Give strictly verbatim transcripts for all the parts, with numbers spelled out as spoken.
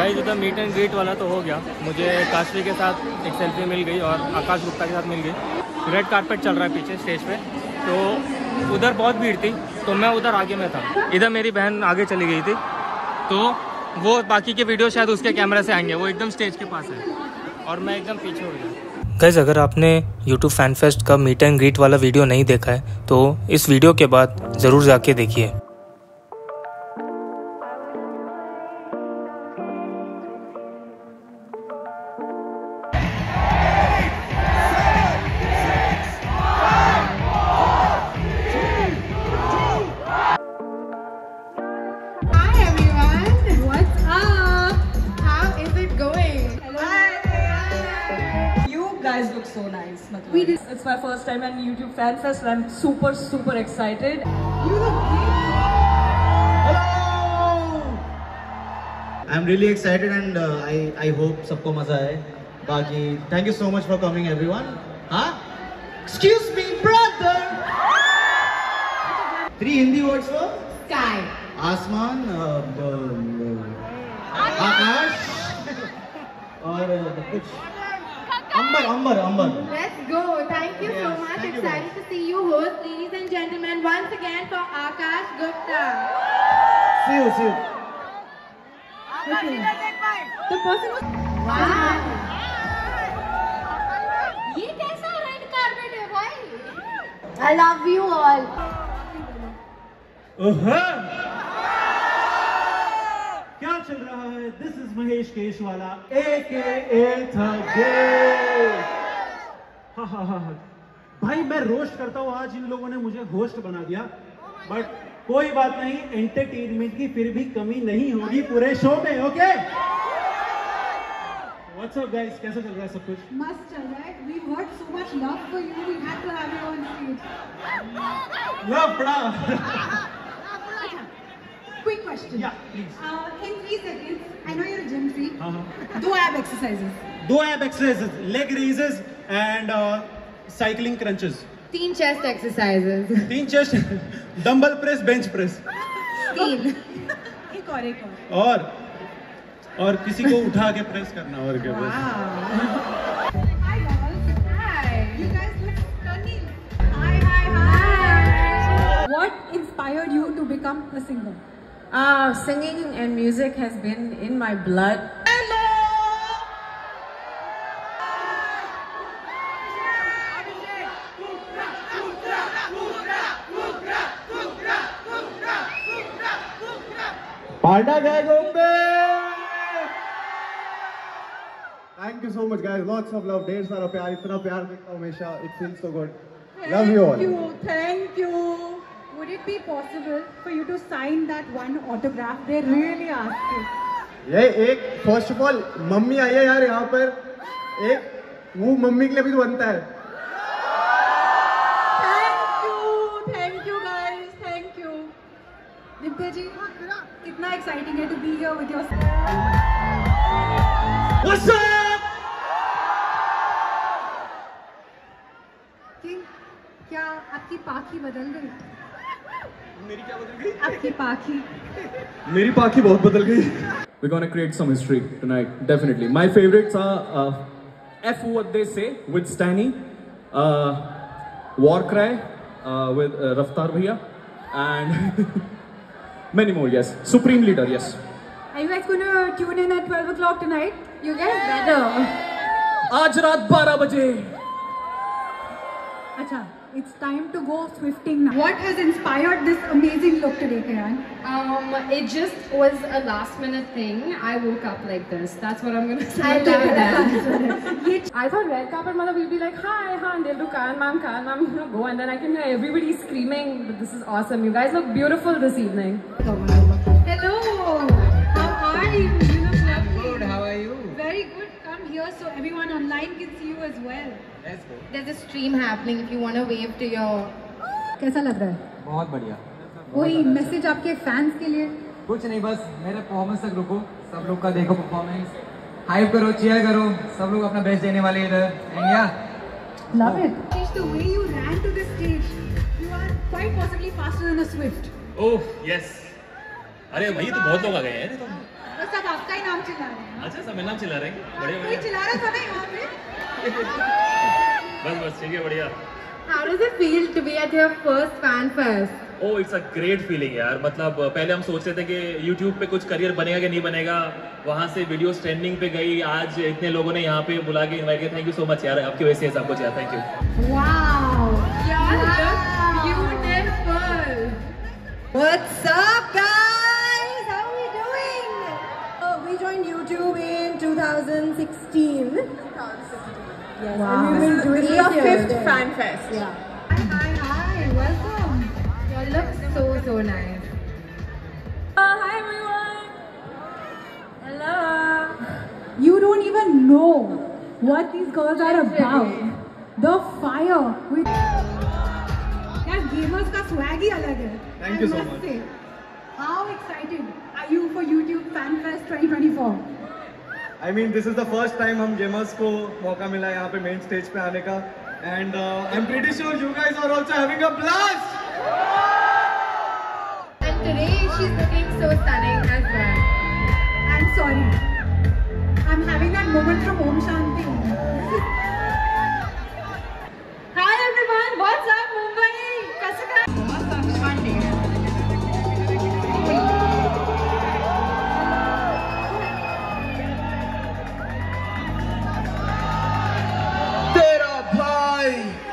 Guys उधर meet and greet वाला तो हो गया, मुझे काशवी के साथ एक सेल्फी मिल गई और आकाश गुप्ता के साथ मिल गई। रेड कारपेट चल रहा है पीछे स्टेज पे, तो उधर बहुत भीड़ थी तो मैं उधर आगे में था। इधर मेरी बहन आगे चली गई थी, तो वो बाकी के वीडियो शायद उसके कैमरे से आएंगे, वो एकदम स्टेज के पास है और मैं एकदम पीछे हो गया। गाइस अगर आपने यूट्यूब फैन फेस्ट का मीट एंड ग्रीट वाला वीडियो नहीं देखा है तो इस वीडियो के बाद ज़रूर जाके देखिए। Guys look so nice. We did. It's my first time at YouTube Fan Fest and I'm super super excited. You look great. Hello. I'm really excited and uh, I I hope सबको मजा आए। बाकी thank you so much for coming everyone. हाँ? Excuse me brother. Three Hindi words for sky. आसमान, आकाश और कुछ Amber, Amber, Amber. Let's go. Thank you yes, so much. Excited to see you host, ladies and gentlemen, once again for Akash Gupta. See you, see you. Okay. The person was. Wow. ये कैसा red carpet है भाई? I love you all. Uh-huh. क्या चल रहा है? This is Mahesh Keshwala A K A हाँ हाँ हाँ भाई मैं रोस्ट करता हूँ, आज इन लोगों ने मुझे होस्ट बना दिया, बट कोई बात नहीं, एंटरटेनमेंट की फिर भी कमी नहीं होगी पूरे शो में। ओके व्हाट्स अप गाइस, कैसा चल रहा है सब कुछ? मस्त चल रहा है। We heard so much love for you. We had to have you on stage. Love बड़ा। Quick question. Yeah, please. Uh, in three seconds, I know you're a gym freak. Uh-huh. Do ab exercises. दो ab exercises, leg raises and uh, cycling crunches. तीन chest exercises. तीन chest, dumbbell press, bench press. तीन. एक और एक और. और और किसी को उठा के प्रेस करना और क्या बस. Hi girls. Hi. You guys look stunning. Hi hi hi. What inspired you to become a singer? Uh, singing and music has been in my blood. Hello! Panda guys, thank you so much guys, lots of love, ढेर सारा प्यार, इतना प्यार देखता हूँ हमेशा, it feels so good. Love you all. Thank you, thank you. Would it be possible for you to sign that one autograph? They really asked you. ये एक फर्स्ट ऑफ ऑल मम्मी आई है यार यहाँ पर, एक वो मम्मी के लिए भी तो बनता है। Thank you, thank you guys, thank you. Divya ji, कितना exciting है to be here with your. What's up? King, क्या आपकी पाखी बदल गई? मेरी क्या बदल गई? आपकी पाखी. मेरी पाखी बहुत बदल गई. We're gonna create some history tonight, definitely. My favorites are uh, F What They Say with Stanny, uh, War Cry uh, with uh, Raftar Bhaiya, and many more. Yes, Supreme Leader. Yes. Are you guys gonna tune in at twelve o'clock tonight? You guys better. आज रात बारह बजे. Acha, it's time to go swifting now. What has inspired this amazing look today, Kiran? Um, it just was a last minute thing. I woke up like this. That's what I'm gonna say. I love that. I thought red carpet mother will be like, hi, hi, and they'll do Karan ma'am, Karan ma'am, you know, go, and then I can hear everybody screaming. This is awesome. You guys look beautiful this evening. Hello. How are you? You look lovely. Good. How are you? Very good. Come here so everyone online can see you as well. Let's go. There's a stream happening if you want to wave to your. कैसा लग रहा है? बहुत बढ़िया. कोई message आपके fans के लिए? कुछ नहीं, बस मेरे परफॉर्मेंस तक रुको, सब लोग का देखो परफॉर्मेंस, हाइप करो, चीयर करो, सब लोग अपना बेस्ट देने वाले इधर. एंड या Love it. The way you ran to the stage, you are quite possibly faster than a Swift. Oh yes, अरे भाई तो बहुत लोग आ गए हैं. वो सब आपका ही नाम चिल्ला रहे हैं। अच्छा, सब मेरा नाम चिल्ला रहे हैं, बढ़िया कोई चिल्ला रहा था ना यहाँ पे? बस बस ठीक है, बढ़िया। How does it feel to be at your first fan fest? Oh it's a great feeling यार। मतलब पहले हम सोच रहे थे कि YouTube पे कुछ करियर बनेगा कि नहीं बनेगा, वहाँ से वीडियोस ट्रेंडिंग पे गई, आज इतने लोगों ने यहाँ पे बुला के इनवाइट किया। थैंक यू सो मच यार, आपकी वजह से सब कुछ यार, thank you. Wow! Y'all look beautiful! What's up, guys? How are we doing? Oh, we joined YouTube in two thousand sixteen. Yes, Wow. and we've been doing This is it our here fifth then. fan fest. Yeah. Hi, hi, hi! Welcome! Y'all look so, so nice. Uh, hi everyone. Hello. You don't even know what these girls are about. The fire with यार gamers का swag ही अलग है. Thank you so much. Say, how excited are you for YouTube Fan Fest twenty twenty-four? I mean, this is the first time हम gamers को मौका मिला यहाँ पे main stage पे आने का, and uh, I'm pretty sure you guys are also having a blast. And today she's looking so stunning as well. I'm sorry. I'm having that moment from Om Shanti. Hi everyone. What's up, Mumbai? कैसे कर? तेरा भाई,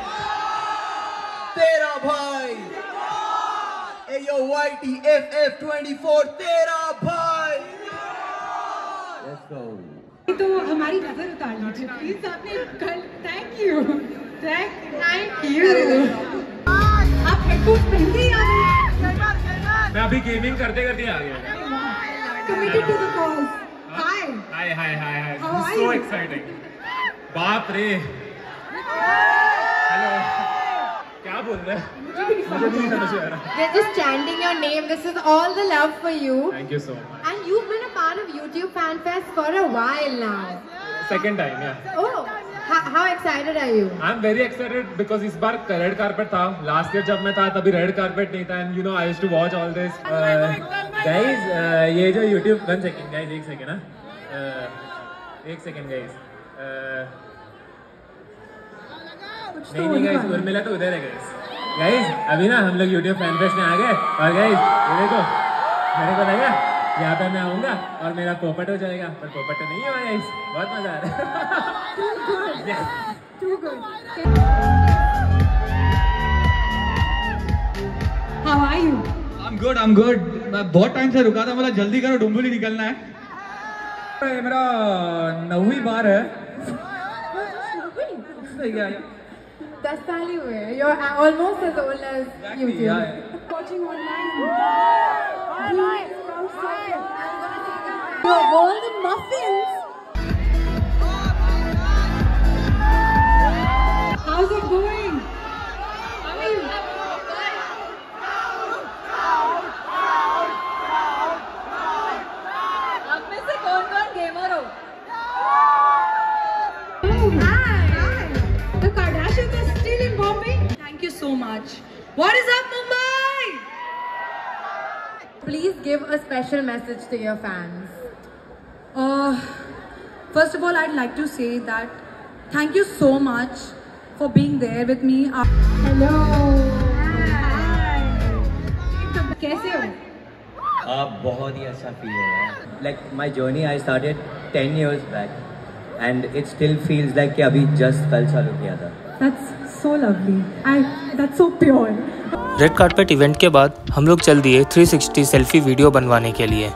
तेरा भाई, Ayo Y T F F twenty-four, तेरा भाई. Let's go. तो हमारी नजर उतार लीजिए प्लीज। आपने कल thank you thank Thank you! आप हेडफोन पहन के ही आ गए। मैं अभी गेमिंग करते करते आ गया। Committed to the cause. Hi. Hi hi hi hi, How are so you? Exciting. बाप रे, हेलो, क्या बोल रहे हैं? मुझे नहीं समझ आ रहा। They're just chanting your name. This is all the love for you. Thank you so much. And you've been a part of YouTube Fan Fest for a while now. Second time या Oh, how, how excited are you? I am very excited because इस बार red carpet था। Last year जब मैं था तभी red carpet नहीं था, and you know I used to watch all this. Guys ये जो यूट्यूब, वन सेकंड गाइस, एक सेकंड ना, एक सेकंड गाइस, नहीं नहीं गाइस, उर्मिला तो उधर है गाइस। गाइस अभी ना हम लोग यूट्यूब फैन फेस्ट में आ गए, और गाइस ये देखो, मेरे को लगा यहाँ पे मैं आऊँगा और मेरा पोपट हो जाएगा, पर पोपट तो नहीं हुआ गाइस। बहुत मजा आ रहा है। Too good. How are you? I'm good, I'm good. मैं बहुत टाइम से रुका था, मतलब जल्दी करो, डुम्बुली निकलना है। ये मेरा नौवीं बार है। दस साल ही हुए। You're almost as old as YouTube. Yeah. Watching online. Your golden muffins. How's it going? How are you? आप में से कौन कौन गेमर हो? Oh, hi. Hi. The Kardashians are still in Bombay. Thank you so much. What is up, Mumbai? Please give a special message to your fans. Uh, first of all, I'd like to say that thank you so much for being there with me. Hello. Hi. कैसे हो? आप बहुत ही अच्छा feel हो रहा है। Like my journey I started ten years back and it still feels like कि अभी जस्ट कल चालू किया था। That's so lovely. I that's so pure. Red carpet event के बाद हम लोग चल दिए थ्री सिक्सटी सेल्फी वीडियो बनवाने के लिए।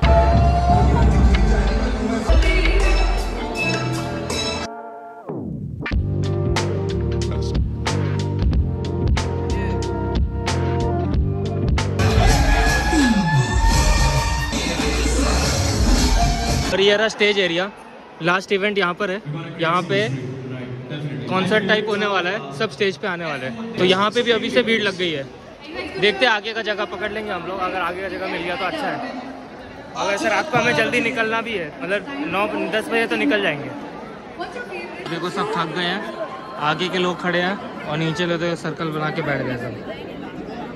और ये रहा स्टेज एरिया। लास्ट इवेंट यहाँ पर है। यहाँ पे कॉन्सर्ट टाइप होने वाला है, सब स्टेज पे आने वाले हैं। तो यहाँ पे भी अभी से भीड़ लग गई है। देखते हैं आगे का जगह पकड़ लेंगे हम लोग। अगर आगे का जगह मिल गया तो अच्छा है। और वैसे रात को हमें जल्दी निकलना भी है, मतलब नौ दस बजे तो निकल जाएंगे। देखो सब थक गए हैं, आगे के लोग खड़े हैं और नीचे लोग तो सर्कल बना के बैठ गए सब।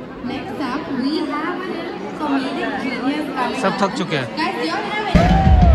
Next up, we have a comedic genius coming सब थक up. चुके हैं। Guys, do you have